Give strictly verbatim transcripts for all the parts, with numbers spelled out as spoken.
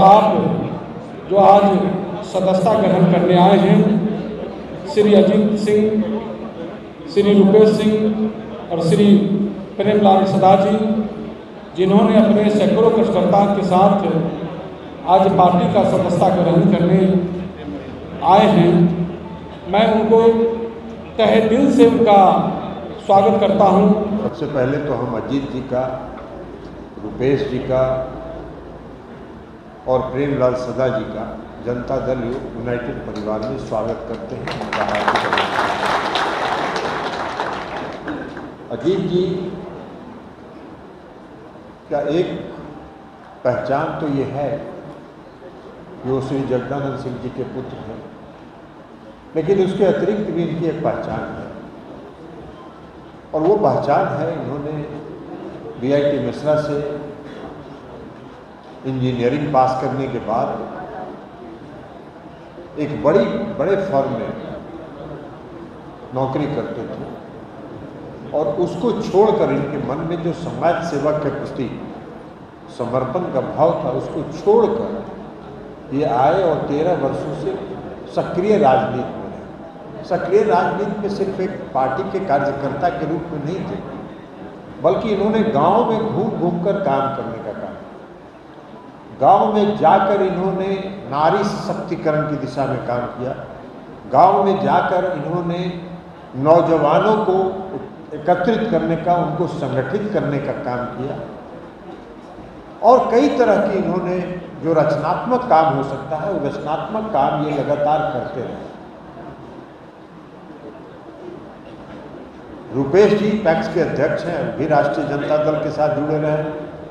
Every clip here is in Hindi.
और आप जो आज सदस्यता ग्रहण करने आए हैं, श्री अजीत सिंह, श्री रुपेश सिंह और श्री प्रेमलाल सदा जी, जिन्होंने अपने सैकड़ों कार्यकर्ता के साथ आज पार्टी का सदस्यता ग्रहण करने आए हैं, मैं उनको तहे दिल से उनका स्वागत करता हूं। सबसे पहले तो हम अजीत जी का, रुपेश जी का और प्रेमलाल सदा जी का जनता दल यूनाइटेड परिवार में स्वागत करते हैं। उनका हार्दिक अभिनंदन। अजीत जी का एक पहचान तो ये है कि वो श्री जगदानंद सिंह जी के पुत्र हैं, लेकिन उसके अतिरिक्त भी इनकी एक पहचान है, और वो पहचान है, इन्होंने बी आई टी मिश्रा से इंजीनियरिंग पास करने के बाद एक बड़ी बड़े फर्म में नौकरी करते थे, और उसको छोड़कर इनके मन में जो समाज सेवा के प्रति समर्पण का भाव था, उसको छोड़कर ये आए और तेरह वर्षों से सक्रिय राजनीति में रहे। सक्रिय राजनीति में सिर्फ एक पार्टी के कार्यकर्ता के रूप में नहीं थे, बल्कि इन्होंने गांव में घूम घूम कर काम करने का काम, गांव में जाकर इन्होंने नारी सशक्तिकरण की दिशा में काम किया, गांव में जाकर इन्होंने नौजवानों को एकत्रित करने का, उनको संगठित करने का काम किया, और कई तरह की इन्होंने जो रचनात्मक काम हो सकता है, वो रचनात्मक काम ये लगातार करते रहे। रुपेश जी पैक्स के अध्यक्ष हैं, भी राष्ट्रीय जनता दल के साथ जुड़े रहे,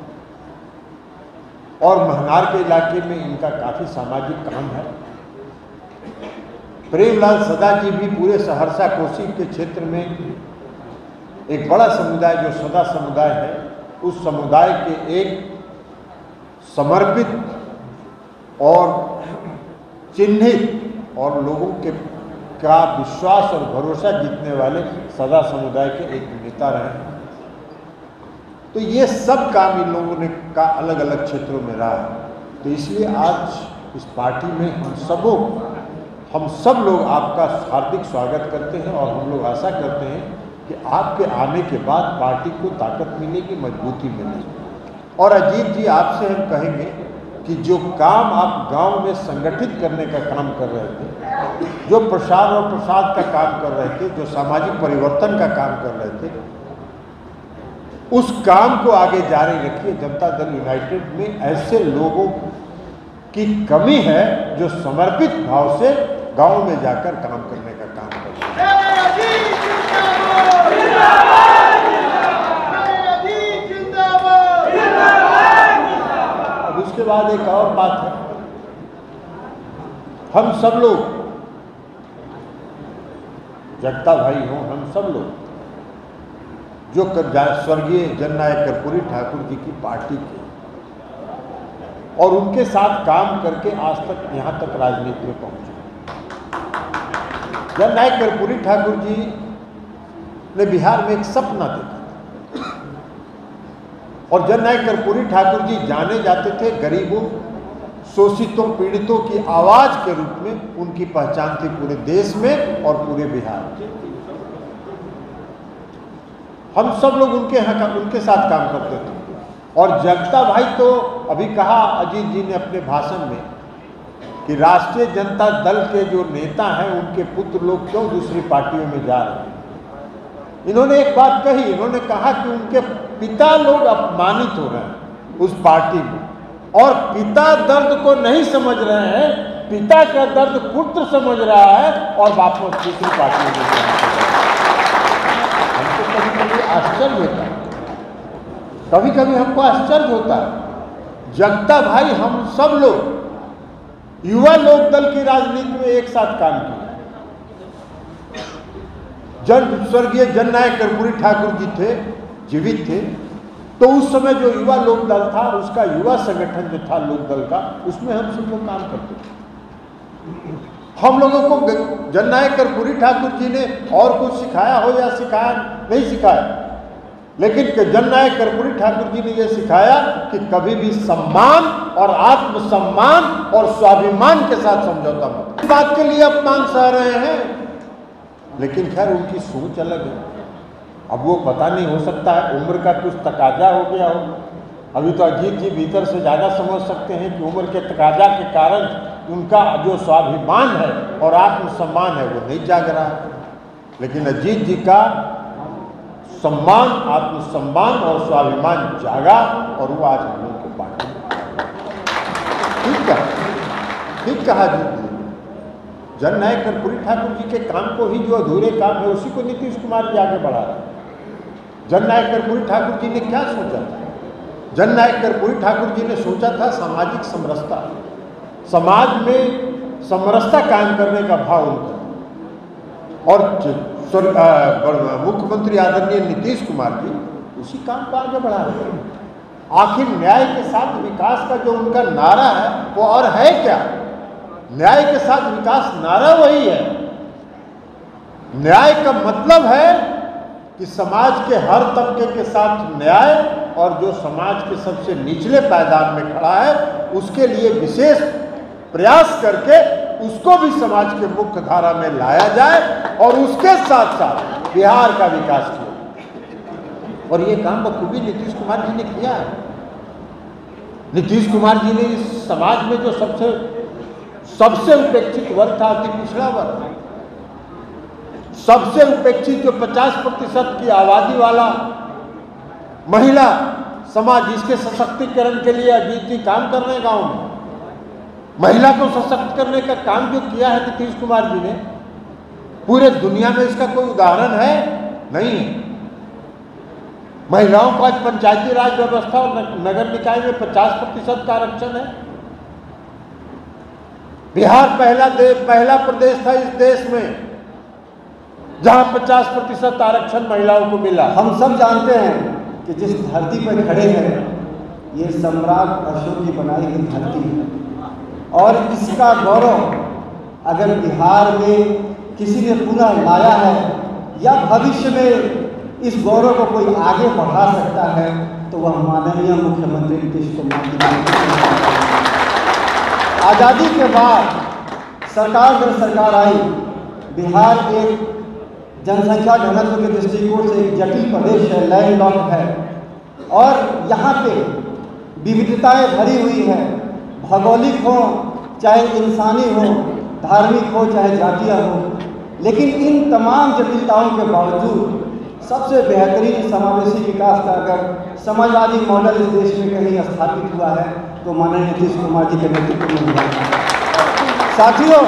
और महनार के इलाके में इनका काफी सामाजिक काम है। प्रेमलाल सदा जी भी पूरे सहरसा कोसी के क्षेत्र में एक बड़ा समुदाय जो सदा समुदाय है, उस समुदाय के एक समर्पित और चिन्हित और लोगों के का विश्वास और भरोसा जीतने वाले सदा समुदाय के एक नेता रहे। तो ये सब काम इन लोगों ने का अलग अलग क्षेत्रों में रहा है। तो इसलिए आज इस पार्टी में हम सबों हम सब लोग आपका हार्दिक स्वागत करते हैं, और हम लोग आशा करते हैं कि आपके आने के बाद पार्टी को ताकत मिलेगी, मजबूती मिलेगी। और अजीत जी, आपसे हम कहेंगे कि जो काम आप गांव में संगठित करने का काम कर रहे थे, जो प्रसार और प्रसाद का काम कर रहे थे, जो सामाजिक परिवर्तन का काम कर रहे थे, उस काम को आगे जारी रखिए। जनता दल यूनाइटेड में ऐसे लोगों की कमी है जो समर्पित भाव से गांव में जाकर काम करने का काम करते हैं। अब उसके बाद एक और बात है, हम सब लोग, जगता भाई हों, हम सब लोग जो स्वर्गीय जननायक कर्पूरी ठाकुर जी की पार्टी के और उनके साथ काम करके आज तक यहाँ तक राजनीति में पहुंचे। जननायक कर्पूरी ठाकुर जी ने बिहार में एक सपना देखा, और जननायक कर्पूरी ठाकुर जी जाने जाते थे गरीबों, शोषितों, पीड़ितों की आवाज के रूप में। उनकी पहचान थी पूरे देश में और पूरे बिहार में। हम सब लोग उनके यहाँ उनके साथ काम करते थे। और जगता भाई तो अभी कहा अजीत जी ने अपने भाषण में कि राष्ट्रीय जनता दल के जो नेता हैं उनके पुत्र लोग क्यों दूसरी पार्टियों में जा रहे हैं। इन्होंने एक बात कही, इन्होंने कहा कि उनके पिता लोग अपमानित हो रहे हैं उस पार्टी में, और पिता दर्द को नहीं समझ रहे हैं, पिता का दर्द पुत्र समझ रहा है और वापस दूसरी पार्टी में जा रहे हैं। हमको कभी कभी आश्चर्य होता है, कभी कभी हमको आश्चर्य होता है। जगता भाई हम सब लोग युवा लोक दल की राजनीति में एक साथ काम किया। जब स्वर्गीय जननायक कर्पूरी ठाकुर जी थे, जीवित थे, तो उस समय जो युवा लोक दल था, उसका युवा संगठन जो था लोक दल का, उसमें हम सब लोग काम करते थे। हम लोगों को जननायक कर्पूरी ठाकुर जी ने और कुछ सिखाया हो या सिखाया नहीं सिखाया, लेकिन जननायक कर्पूरी ठाकुर जी ने यह सिखाया कि कभी भी सम्मान और आत्मसम्मान और स्वाभिमान के साथ समझौता मत। इस बात के लिए अपमान सह रहे हैं, लेकिन खैर उनकी सोच अलग है। अब वो पता नहीं, हो सकता है उम्र का कुछ तकाजा हो गया हो। अभी तो अजीत जी भीतर से ज़्यादा समझ सकते हैं कि उम्र के तकाजा के कारण उनका जो स्वाभिमान है और आत्मसम्मान है वो नहीं जाग रहा है। लेकिन अजीत जी का सम्मान, आत्मसम्मान और स्वाभिमान जागा और वो आज हम लोग को बांटे। ठीक कहा, ठीक कहा जी। जननायक कर्पूरी ठाकुर जी के काम को ही, जो अधूरे काम है उसी को नीतीश कुमार जी आगे बढ़ा रहे हैं। जननायक कर्पूरी ठाकुर जी ने क्या सोचा था? जननायक कर्पूरी ठाकुर जी ने सोचा था सामाजिक समरसता, समाज में समरसता कायम करने का भाव उनका, और मुख्यमंत्री आदरणीय नीतीश कुमार जी उसी काम को आगे बढ़ा रहे हैं। आखिर न्याय के साथ विकास का जो उनका नारा है वो और है क्या? न्याय के साथ विकास नारा वही है। न्याय का मतलब है कि समाज के हर तबके के साथ न्याय, और जो समाज के सबसे निचले पायदान में खड़ा है उसके लिए विशेष प्रयास करके उसको भी समाज के मुख्य धारा में लाया जाए, और उसके साथ साथ बिहार का विकास किया। और ये काम बखूबी नीतीश कुमार जी ने किया है। नीतीश कुमार जी ने इस समाज में जो सबसे सबसे उपेक्षित वर्ग था, अति पिछड़ा वर्ग, सबसे उपेक्षित जो पचास प्रतिशत की आबादी वाला महिला समाज, इसके सशक्तिकरण के लिए अजीत जी काम कर रहे हैं। गाँव में महिला को सशक्त करने का काम जो किया है नीतीश कुमार जी ने, पूरे दुनिया में इसका कोई उदाहरण है नहीं है। महिलाओं को आज पंचायती राज व्यवस्था और नगर निकाय में पचास प्रतिशत का आरक्षण है। बिहार पहला देश पहला प्रदेश था इस देश में जहां पचास प्रतिशत आरक्षण महिलाओं को मिला। हम सब जानते हैं कि जिस धरती पर खड़े हैं ये सम्राट अशोक की बनाई हुई धरती है, और इसका गौरव अगर बिहार में किसी ने पुनः लाया है या भविष्य में इस गौरव को कोई आगे बढ़ा सकता है तो वह माननीय मुख्यमंत्री नीतीश कुमार जी। आज़ादी के बाद सरकार जब सरकार आई, बिहार एक जनसंख्या घनत्व के दृष्टिकोण से एक जटिल प्रदेश है, लैंडलॉक्ड है, और यहाँ पे विविधताएं भरी हुई है। भौगोलिक हो चाहे इंसानी हो, धार्मिक हो चाहे जातीय हो, लेकिन इन तमाम जटिलताओं के बावजूद सबसे बेहतरीन समावेशी विकास का अगर समाजवादी मॉडल इस देश में कहीं स्थापित हुआ है तो माननीय नीतीश कुमार जी के नेतृत्व में हुआ है। साथियों,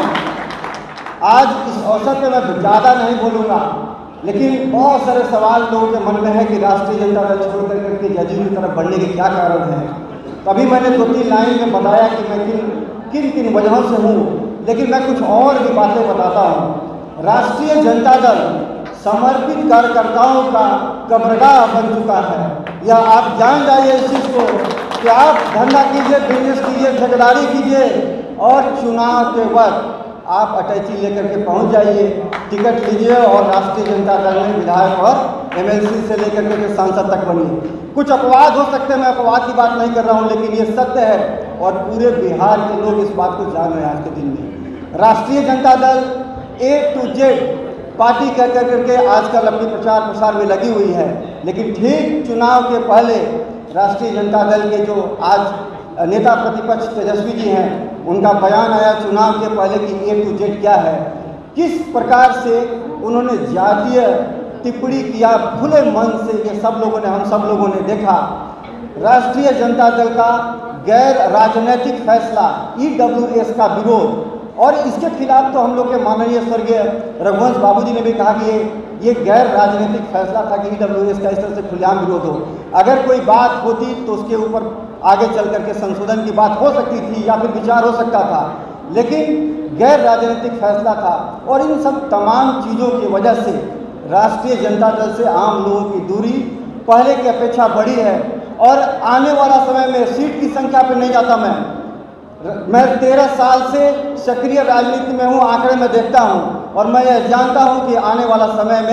आज इस अवसर पर मैं ज़्यादा नहीं बोलूँगा, लेकिन बहुत सारे सवाल लोगों के मन में है कि राष्ट्रीय जनता दल छोड़ कर करके जदयू की तरफ बढ़ने के क्या कारण है। तभी मैंने दो तीन लाइन में बताया कि मैं किन किन किन वजहों से हूँ, लेकिन मैं कुछ और भी बातें बताता हूँ। राष्ट्रीय जनता दल समर्पित कार्यकर्ताओं का कब्रगाह बन चुका है। या आप जान जाइए इस चीज़ को कि आप धंधा कीजिए, बिजनेस कीजिए, ठेकेदारी कीजिए, और चुनाव के वक्त आप अटैची लेकर के पहुंच जाइए, टिकट लीजिए और राष्ट्रीय जनता दल में विधायक और एमएलसी से लेकर के सांसद तक बनिए। कुछ अपवाद हो सकते हैं, मैं अपवाद की बात नहीं कर रहा हूं, लेकिन ये सत्य है और पूरे बिहार के लोग इस बात को जान रहे हैं। आज के दिन में राष्ट्रीय जनता दल ए टू जेड पार्टी कह कर करके आजकल अपनी प्रचार प्रसार में लगी हुई है, लेकिन ठीक चुनाव के पहले राष्ट्रीय जनता दल के जो आज नेता प्रतिपक्ष तेजस्वी जी हैं, उनका बयान आया चुनाव के पहले कि ए टू जेड क्या है, किस प्रकार से उन्होंने जातीय टिप्पणी किया खुले मन से। ये सब लोगों ने हम सब लोगों ने देखा। राष्ट्रीय जनता दल का गैर राजनीतिक फैसला ई डब्ल्यू एस का विरोध, और इसके खिलाफ तो हम लोग के माननीय स्वर्गीय रघुवंश बाबूजी ने भी कहा कि ये ये गैर राजनीतिक फैसला था कि ई डब्ल्यू एस का इस तरह से खुलेआम विरोध हो। अगर कोई बात होती तो उसके ऊपर आगे चल करके संशोधन की बात हो सकती थी या फिर विचार हो सकता था, लेकिन गैर राजनीतिक फैसला था। और इन सब तमाम चीज़ों की वजह से राष्ट्रीय जनता दल से आम लोगों की दूरी पहले की अपेक्षा बढ़ी है, और आने वाला समय में सीट की संख्या पर नहीं जाता। मैं मैं तेरह साल से सक्रिय राजनीति में हूँ, आंकड़े में देखता हूँ, और मैं यह जानता हूँ कि आने वाला समय में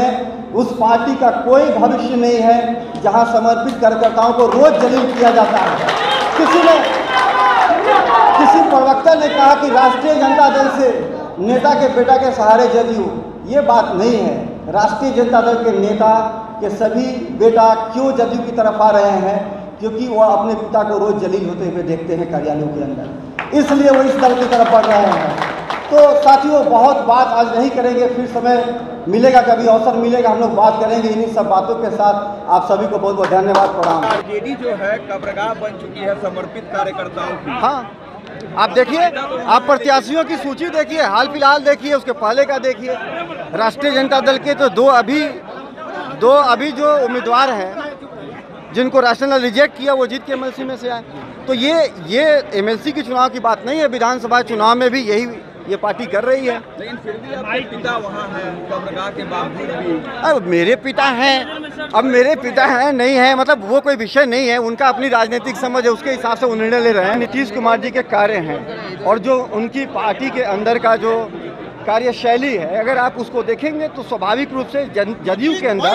उस पार्टी का कोई भविष्य नहीं है जहां समर्पित कार्यकर्ताओं को रोज जलील किया जाता है। किसी ने किसी प्रवक्ता ने कहा कि राष्ट्रीय जनता दल से नेता के बेटा के सहारे जदयू, ये बात नहीं है। राष्ट्रीय जनता दल के नेता के सभी बेटा क्यों जदयू की तरफ आ रहे हैं? क्योंकि वो अपने पिता को रोज जलील होते हुए देखते हैं कार्यालयों के अंदर, इसलिए वो इस दल की तरफ बढ़ रहे हैं। तो साथियों, बहुत बात आज नहीं करेंगे, फिर समय मिलेगा, कभी अवसर मिलेगा हम लोग बात करेंगे इन्हीं सब बातों के साथ। आप सभी को बहुत बहुत धन्यवाद, प्रणाम। आरजेडी जो है कब्रगाह बन चुकी है समर्पित कार्यकर्ताओं की। हाँ, आप देखिए, आप प्रत्याशियों की सूची देखिए, हाल फिलहाल देखिए, उसके पहले का देखिए। राष्ट्रीय जनता दल के तो दो अभी दो अभी जो उम्मीदवार हैं जिनको राष्ट्रीय दल रिजेक्ट किया, वो जीत के एमएलसी में से आए। तो ये ये एमएलसी की चुनाव की बात नहीं है, विधानसभा चुनाव में भी यही ये पार्टी कर रही है। लेकिन फिर भी आपके पिता वहाँ हैं कब्रगाह के बावजूद भी। अब मेरे पिता हैं, अब मेरे पिता हैं नहीं है, मतलब वो कोई विषय नहीं है, उनका अपनी राजनीतिक समझ है, उसके हिसाब से वो निर्णय ले रहे हैं। नीतीश कुमार जी के कार्य हैं और जो उनकी पार्टी के अंदर का जो कार्यशैली है, अगर आप उसको देखेंगे तो स्वाभाविक रूप से जदयू के अंदर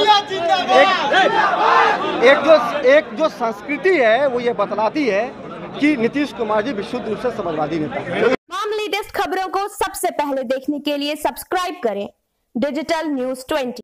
एक, एक जो एक जो संस्कृति है वो ये बतलाती है कि नीतीश कुमार जी विशुद्ध रूप से समाजवादी नेता हैं। लेटेस्ट खबरों को सबसे पहले देखने के लिए सब्सक्राइब करें डिजिटल न्यूज़ ट्वेंटी।